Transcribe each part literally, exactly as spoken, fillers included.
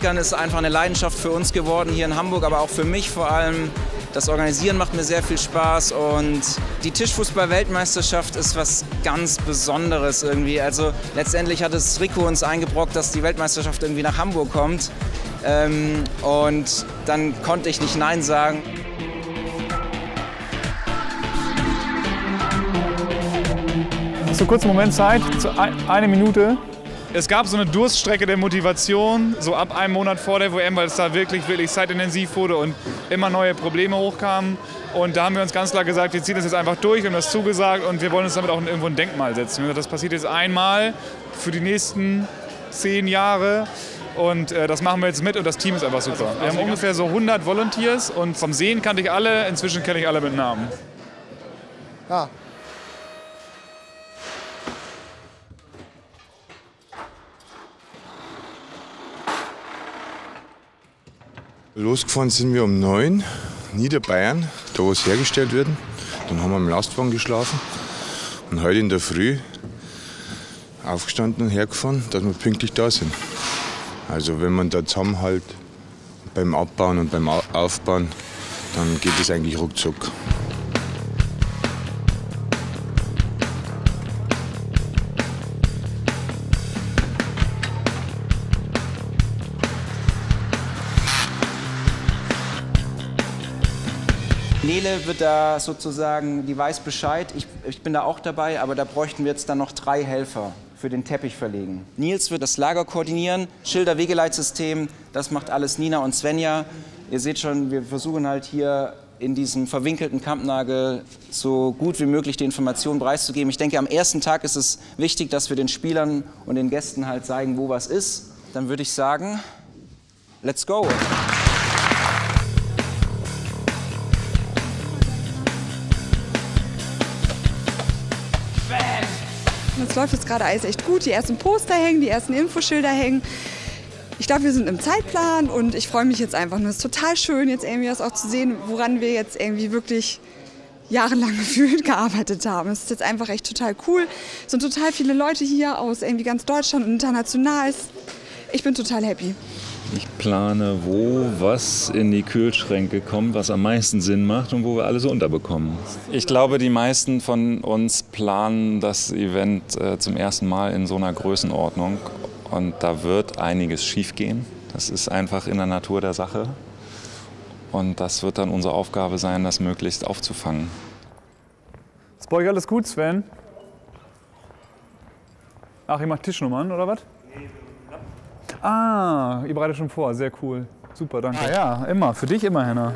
Tickern ist einfach eine Leidenschaft für uns geworden hier in Hamburg, aber auch für mich vor allem. Das Organisieren macht mir sehr viel Spaß und die Tischfußball-Weltmeisterschaft ist was ganz Besonderes irgendwie. Also letztendlich hat es Rico uns eingebrockt, dass die Weltmeisterschaft irgendwie nach Hamburg kommt. Ähm, und dann konnte ich nicht Nein sagen. Hast du kurz einen Moment Zeit? Eine Minute. Es gab so eine Durststrecke der Motivation, so ab einem Monat vor der W M, weil es da wirklich, wirklich zeitintensiv wurde und immer neue Probleme hochkamen. Und da haben wir uns ganz klar gesagt, wir ziehen das jetzt einfach durch, wir haben das zugesagt und wir wollen uns damit auch irgendwo ein Denkmal setzen. Das passiert jetzt einmal für die nächsten zehn Jahre und äh, das machen wir jetzt mit und das Team ist einfach super. Wir haben ungefähr so hundert Volunteers und vom Sehen kannte ich alle, inzwischen kenne ich alle mit Namen. Ja. Losgefahren sind wir um neun, Niederbayern, da wo es hergestellt wird. Dann haben wir im Lastwagen geschlafen und heute in der Früh aufgestanden und hergefahren, dass wir pünktlich da sind. Also wenn man da zusammenhält beim Abbauen und beim Aufbauen, dann geht es eigentlich ruckzuck. Nele wird da sozusagen, die weiß Bescheid, ich, ich bin da auch dabei, aber da bräuchten wir jetzt dann noch drei Helfer für den Teppich verlegen. Nils wird das Lager koordinieren, Schilder, Wegeleitsystem, das macht alles Nina und Svenja. Ihr seht schon, wir versuchen halt hier in diesem verwinkelten Kampnagel so gut wie möglich die Informationen preiszugeben. Ich denke, am ersten Tag ist es wichtig, dass wir den Spielern und den Gästen halt zeigen, wo was ist. Dann würde ich sagen, let's go! Es läuft jetzt gerade alles echt gut. Die ersten Poster hängen, die ersten Infoschilder hängen. Ich glaube, wir sind im Zeitplan und ich freue mich jetzt einfach nur. Es ist total schön, jetzt irgendwie das auch zu sehen, woran wir jetzt irgendwie wirklich jahrelang gefühlt gearbeitet haben. Es ist jetzt einfach echt total cool. Es sind total viele Leute hier aus irgendwie ganz Deutschland und international. Ich bin total happy. Ich plane, wo was in die Kühlschränke kommt, was am meisten Sinn macht und wo wir alles unterbekommen. Ich glaube, die meisten von uns planen das Event äh, zum ersten Mal in so einer Größenordnung. Und da wird einiges schiefgehen. Das ist einfach in der Natur der Sache. Und das wird dann unsere Aufgabe sein, das möglichst aufzufangen. Ist bei euch alles gut, Sven? Ach, ihr macht Tischnummern, oder was? Ah, ihr bereitet schon vor, sehr cool. Super, danke. Ah, ja, immer, für dich immer, Henna.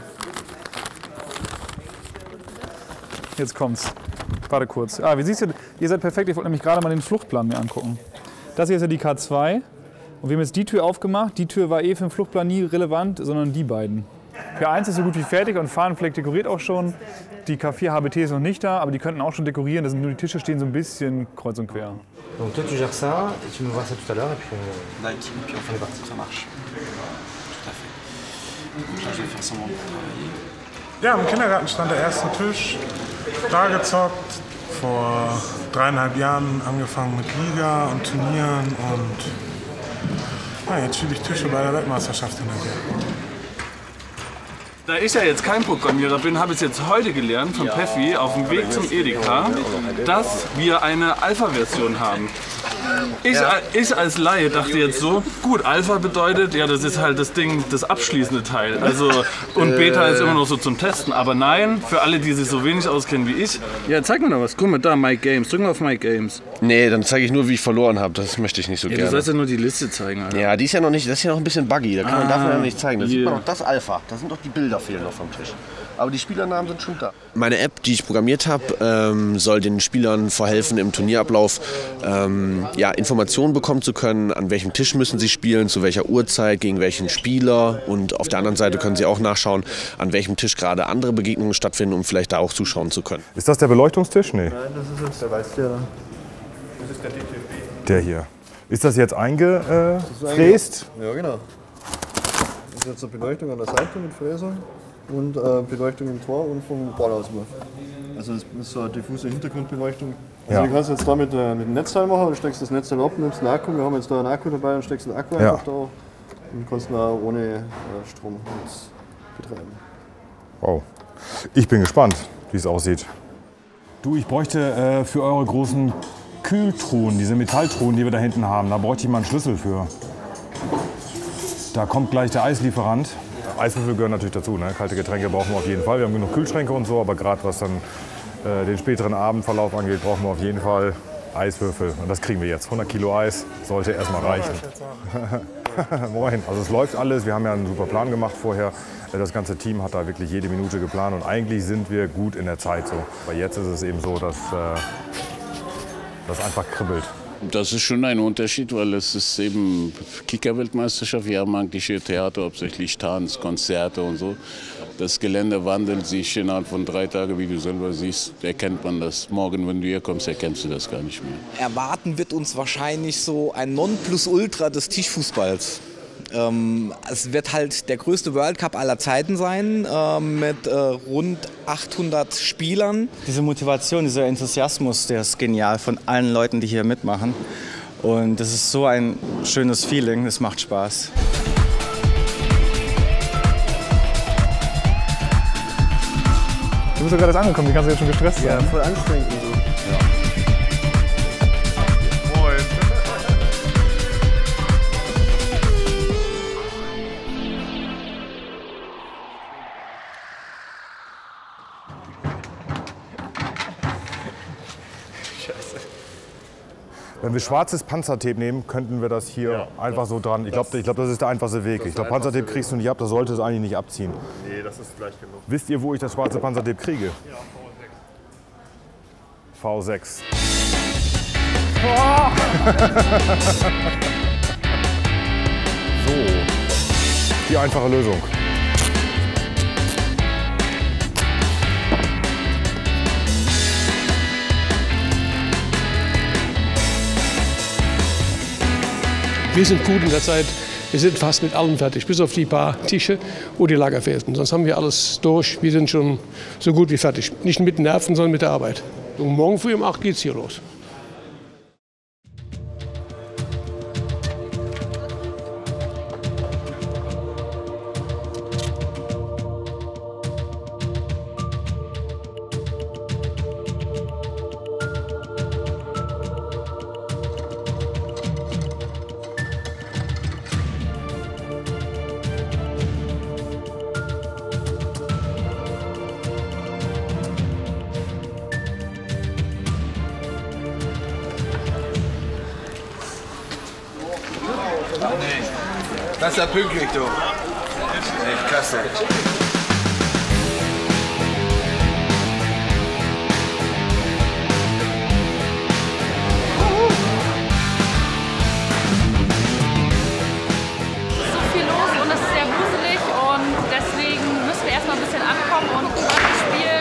Jetzt kommt's. Warte kurz. Ah, wie siehst du, ihr seid perfekt, ich wollte nämlich gerade mal den Fluchtplan mir angucken. Das hier ist ja die K zwei und wir haben jetzt die Tür aufgemacht. Die Tür war eh für den Fluchtplan nie relevant, sondern die beiden. K eins ist so gut wie fertig und Fahnenfleck dekoriert auch schon. Die K vier H B T ist noch nicht da, aber die könnten auch schon dekorieren. Das sind nur die Tische stehen so ein bisschen kreuz und quer. Donc toi tu gères ça, et tu me vois ça tout à l'heure et puis on... Là, et puis on fait les parties, ça marche. Tout à fait. Donc là je vais faire semblant de travailler. Ja, im Kindergarten stand der erste Tisch, da gezockt, vor dreieinhalb Jahren angefangen mit Liga und Turnieren und ja, jetzt schiebe ich Tische bei der Weltmeisterschaft hinter dir. Da ich ja jetzt kein Programmierer bin, habe ich es jetzt heute gelernt von Peffi auf dem Weg zum Edeka, dass wir eine Alpha-Version haben. Ich, ja. ich als Laie dachte jetzt so, gut, Alpha bedeutet, ja, das ist halt das Ding, das abschließende Teil. Also, und Beta ist immer noch so zum Testen. Aber nein, für alle, die sich so wenig auskennen wie ich. Ja, zeig mir noch was. Guck mal da, My Games. Drück mal auf My Games. Nee, dann zeige ich nur, wie ich verloren habe. Das möchte ich nicht so ja, gerne. Du sollst ja nur die Liste zeigen, Alter. Ja, die ist ja noch nicht, das ist ja noch ein bisschen buggy. Da kann man, ah, darf man ja nicht zeigen. Da yeah. sieht man noch das Alpha. Da sind doch die Bilder fehlen noch vom Tisch. Aber die Spielernamen sind schon da. Meine App, die ich programmiert habe, ähm, soll den Spielern verhelfen, im Turnierablauf ähm, ja, Informationen bekommen zu können, an welchem Tisch müssen sie spielen, zu welcher Uhrzeit, gegen welchen Spieler. Und auf der anderen Seite können sie auch nachschauen, an welchem Tisch gerade andere Begegnungen stattfinden, um vielleicht da auch zuschauen zu können. Ist das der Beleuchtungstisch? Nee. Nein, das ist jetzt der weiße da. Das ist der D T B. Der hier. Ist das jetzt eingefräst? Ja, genau. Das ist jetzt eine Beleuchtung an der Seite mit Fräser. Und äh, Beleuchtung im Tor und vom Ballauswurf. Also das ist so eine diffuse Hintergrundbeleuchtung. Also ja. Du kannst jetzt da mit, äh, mit dem Netzteil machen, du steckst das Netzteil ab, nimmst einen Akku, wir haben jetzt da einen Akku dabei und steckst den Akku ja. einfach da und kannst auch ohne äh, Strom betreiben. Wow. Ich bin gespannt, wie es aussieht. Du, ich bräuchte äh, für eure großen Kühltruhen, diese Metalltruhen, die wir da hinten haben, da bräuchte ich mal einen Schlüssel für. Da kommt gleich der Eislieferant. Eiswürfel gehören natürlich dazu, ne? Kalte Getränke brauchen wir auf jeden Fall. Wir haben genug Kühlschränke und so, aber gerade was dann äh, den späteren Abendverlauf angeht, brauchen wir auf jeden Fall Eiswürfel. Und das kriegen wir jetzt. hundert Kilo Eis sollte erstmal reichen. Moin. Also es läuft alles. Wir haben ja einen super Plan gemacht vorher. Das ganze Team hat da wirklich jede Minute geplant und eigentlich sind wir gut in der Zeit so. Aber jetzt ist es eben so, dass äh, das einfach kribbelt. Das ist schon ein Unterschied, weil es ist eben Kicker-Weltmeisterschaft. Wir haben eigentlich hier Theater, hauptsächlich Tanz, Konzerte und so. Das Gelände wandelt sich innerhalb von drei Tagen, wie du selber siehst, erkennt man das. Morgen, wenn du hier kommst, erkennst du das gar nicht mehr. Erwarten wird uns wahrscheinlich so ein Nonplusultra des Tischfußballs. Ähm, es wird halt der größte World Cup aller Zeiten sein, äh, mit äh, rund achthundert Spielern. Diese Motivation, dieser Enthusiasmus, der ist genial von allen Leuten, die hier mitmachen. Und das ist so ein schönes Feeling, es macht Spaß. Du bist ja gerade erst angekommen, wie kannst du jetzt schon gestresst sein? Ja, voll anstrengend und so. Ja. Moin. Wenn wir schwarzes Panzertape nehmen, könnten wir das hier ja, einfach das, so dran. Ich glaube, glaub, das ist der einfachste Weg. Ich glaube, Panzertape kriegst du nicht ab, das sollte es eigentlich nicht abziehen. Nee, das ist gleich genug. Wisst ihr, wo ich das schwarze Panzertape kriege? Ja, V sechs. Oh. So, die einfache Lösung. Wir sind gut in der Zeit, wir sind fast mit allem fertig, bis auf die paar Tische und die Lagerfelsen. Sonst haben wir alles durch, wir sind schon so gut wie fertig. Nicht mit den Nerven, sondern mit der Arbeit. Und morgen früh um acht geht's hier los. Das ist ja pünktlich, du. Echt klasse. Viel los und es ist sehr wuselig und deswegen müssen wir erstmal ein bisschen ankommen und spielen.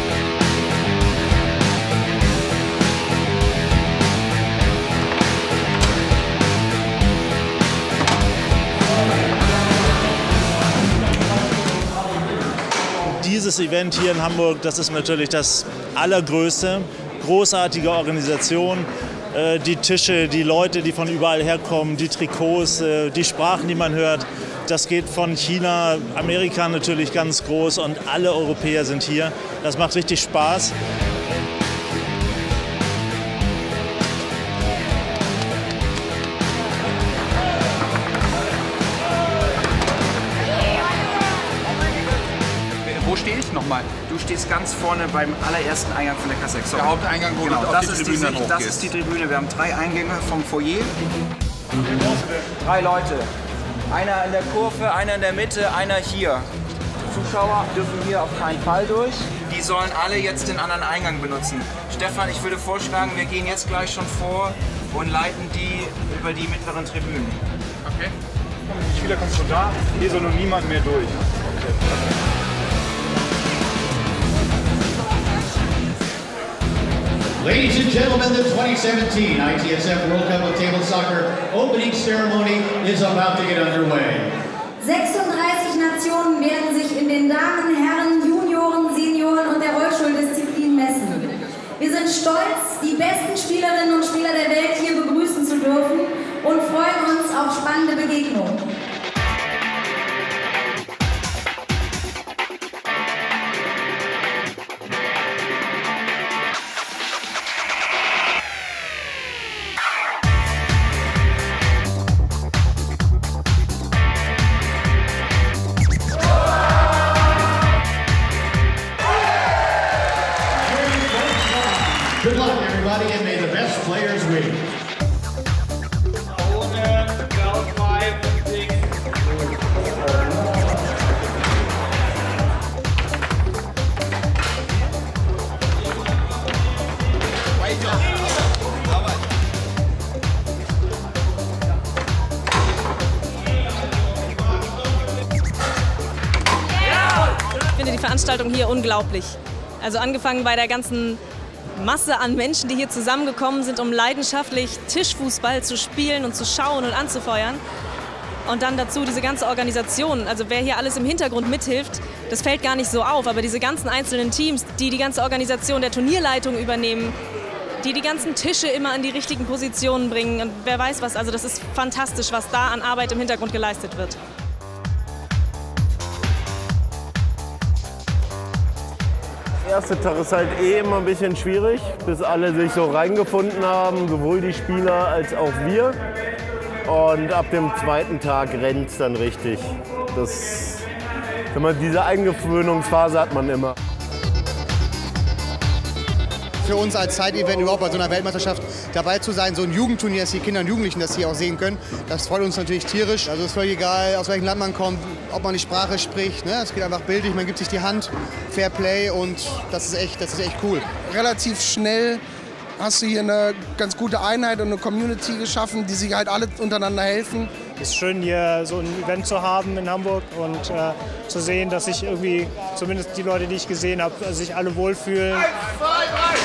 Dieses Event hier in Hamburg, das ist natürlich das allergrößte, großartige Organisation. Die Tische, die Leute, die von überall herkommen, die Trikots, die Sprachen, die man hört. Das geht von China, Amerika natürlich ganz groß und alle Europäer sind hier. Das macht richtig Spaß. Wo stehe ich nochmal? Du stehst ganz vorne beim allerersten Eingang von der Kasse. Der Haupteingang, wo genau, du auf das die ist Tribüne die, hochgehst. Das ist die Tribüne. Wir haben drei Eingänge vom Foyer. Drei Leute. Einer in der Kurve, einer in der Mitte, einer hier. Die Zuschauer dürfen hier auf keinen Fall durch. Die sollen alle jetzt den anderen Eingang benutzen. Stefan, ich würde vorschlagen, wir gehen jetzt gleich schon vor und leiten die über die mittleren Tribünen. Okay. Die Spieler kommen schon da. Hier soll nun niemand mehr durch. Okay. Ladies and gentlemen, the twenty seventeen I T S F World Cup of Table Soccer opening ceremony is about to get underway. sechsunddreißig Nationen werden sich in den Damen, Herren, Junioren, Senioren und der Rollstuhldisziplin messen. Wir sind stolz, die besten Spielerinnen und Spieler der Welt hier begrüßen zu dürfen und freuen uns auf spannende Begegnungen. Players Week. Ich finde die Veranstaltung hier unglaublich. Also angefangen bei der ganzen Masse an Menschen, die hier zusammengekommen sind, um leidenschaftlich Tischfußball zu spielen und zu schauen und anzufeuern. Und dann dazu diese ganze Organisation. Also wer hier alles im Hintergrund mithilft, das fällt gar nicht so auf. Aber diese ganzen einzelnen Teams, die die ganze Organisation der Turnierleitung übernehmen, die die ganzen Tische immer an die richtigen Positionen bringen und wer weiß was. Also das ist fantastisch, was da an Arbeit im Hintergrund geleistet wird. Der erste Tag ist halt eh immer ein bisschen schwierig, bis alle sich so reingefunden haben, sowohl die Spieler als auch wir. Und ab dem zweiten Tag rennt es dann richtig. Das, wenn man diese Eingewöhnungsphase hat man immer. Für uns als Zeitevent überhaupt bei so einer Weltmeisterschaft dabei zu sein, so ein Jugendturnier, dass die Kinder und Jugendlichen das hier auch sehen können, das freut uns natürlich tierisch. Also es ist völlig egal, aus welchem Land man kommt, ob man die Sprache spricht. Ne? Es geht einfach bildlich, man gibt sich die Hand, Fair Play und das ist echt, das ist echt cool. Relativ schnell hast du hier eine ganz gute Einheit und eine Community geschaffen, die sich halt alle untereinander helfen. Es ist schön, hier so ein Event zu haben in Hamburg und äh, zu sehen, dass sich irgendwie, zumindest die Leute, die ich gesehen habe, sich alle wohlfühlen. Eins, zwei, drei.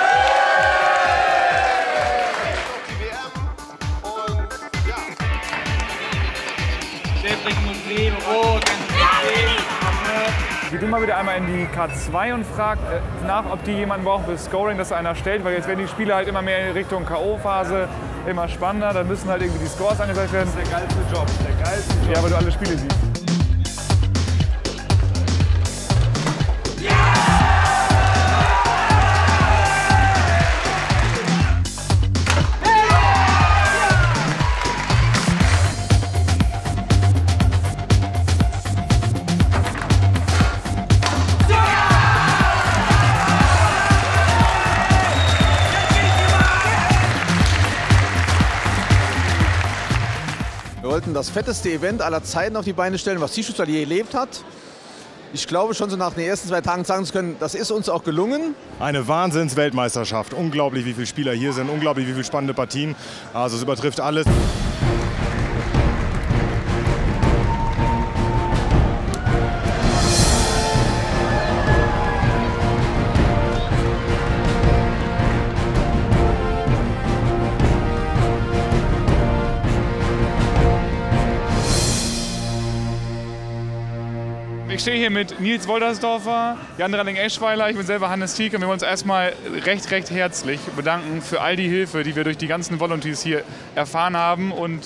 Geht immer wieder einmal in die K zwei und fragt äh, nach, ob die jemanden brauchen für Scoring, dass einer stellt, weil jetzt werden die Spiele halt immer mehr in Richtung K O-Phase, immer spannender, dann müssen halt irgendwie die Scores angezeigt werden. Das ist der geilste Job, der geilste Job. Ja, weil du alle Spiele siehst. Wir wollten das fetteste Event aller Zeiten auf die Beine stellen, was Tischfußball je erlebt hat. Ich glaube schon so nach den ersten zwei Tagen sagen zu können, das ist uns auch gelungen. Eine Wahnsinns-Weltmeisterschaft. Unglaublich, wie viele Spieler hier sind, unglaublich, wie viele spannende Partien. Also es übertrifft alles. Ich stehe hier mit Nils Woltersdorfer, Jan Ralling-Eschweiler, ich bin selber Hannes Thiek und wir wollen uns erstmal recht, recht herzlich bedanken für all die Hilfe, die wir durch die ganzen Volunteers hier erfahren haben. Und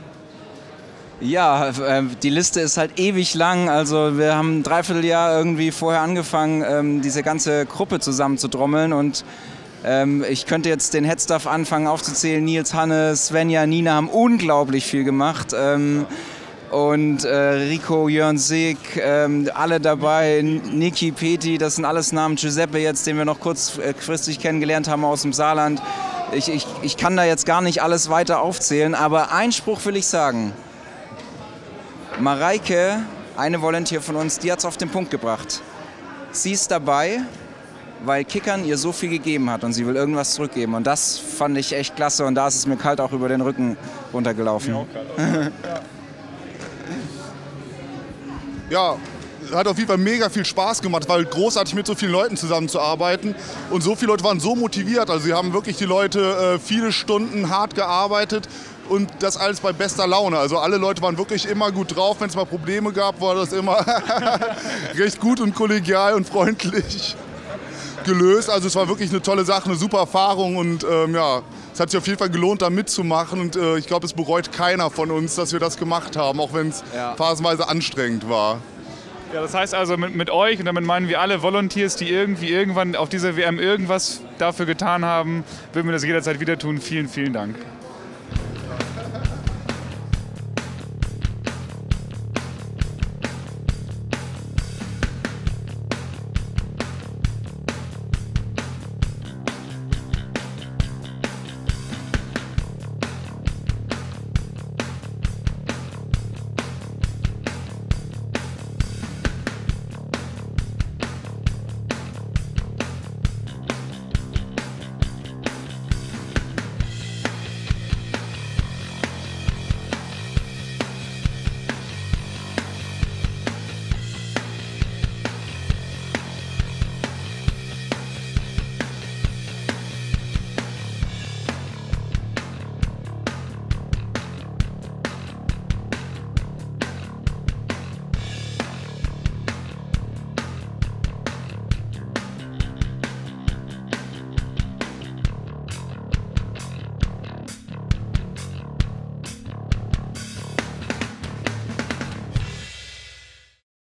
ja, die Liste ist halt ewig lang. Also wir haben ein Dreivierteljahr irgendwie vorher angefangen, diese ganze Gruppe zusammenzudrommeln und ich könnte jetzt den Headstuff anfangen aufzuzählen. Nils, Hannes, Svenja, Nina haben unglaublich viel gemacht. Und äh, Rico, Jörn Seeg, ähm, alle dabei, Niki, Peti, das sind alles Namen, Giuseppe jetzt, den wir noch kurzfristig kennengelernt haben aus dem Saarland. Ich, ich, ich kann da jetzt gar nicht alles weiter aufzählen, aber einen Spruch will ich sagen. Mareike, eine Volunteer von uns, die hat es auf den Punkt gebracht. Sie ist dabei, weil Kickern ihr so viel gegeben hat und sie will irgendwas zurückgeben. Und das fand ich echt klasse und da ist es mir kalt auch über den Rücken runtergelaufen. Mir auch kalt. Ja, hat auf jeden Fall mega viel Spaß gemacht, weil großartig mit so vielen Leuten zusammenzuarbeiten. Und so viele Leute waren so motiviert. Also sie haben wirklich die Leute äh, viele Stunden hart gearbeitet und das alles bei bester Laune. Also alle Leute waren wirklich immer gut drauf. Wenn es mal Probleme gab, war das immer recht gut und kollegial und freundlich gelöst. Also es war wirklich eine tolle Sache, eine super Erfahrung und ähm, ja, es hat sich auf jeden Fall gelohnt, da mitzumachen und äh, ich glaube, es bereut keiner von uns, dass wir das gemacht haben, auch wenn es ja. phasenweise anstrengend war. Ja, das heißt also mit, mit euch und damit meinen wir alle Volunteers, die irgendwie irgendwann auf dieser W M irgendwas dafür getan haben, würden wir das jederzeit wieder tun. Vielen, vielen Dank.